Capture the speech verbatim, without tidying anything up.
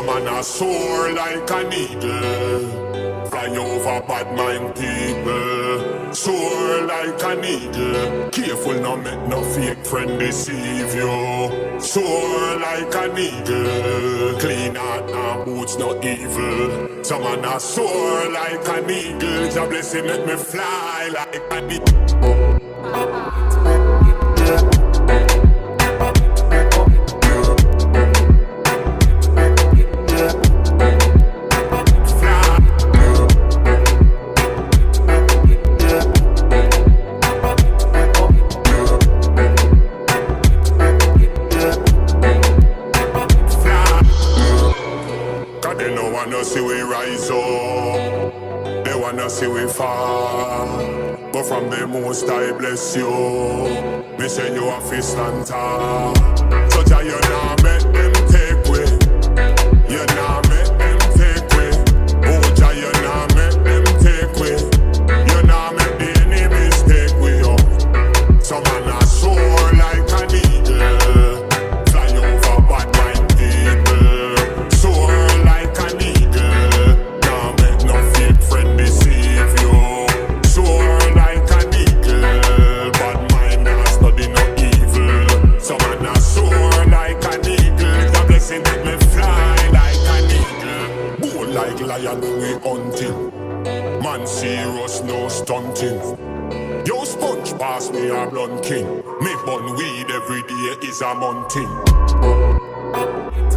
Some man a soar like an eagle, fly over bad mind people. Soar like an eagle, careful not make no fake friend deceive you. Soar like an eagle, clean heart and boots no evil. Some man a soar like an eagle, Jah bless him make me fly like an eagle. See we rise up, they wanna see we fall, but from the most I bless you, me say you a fist and tall. So Jah you nah make them take way, you nah make them take way. Oh Jah you nah make them take way, you nah make the enemies take way up. Some man a soar like an eagle, fly over bad mind people. Soar like an eagle, lion when we hunting, man serious no stunting. Yo sponge pass me a blunt king, me bun weed every day is a mountain.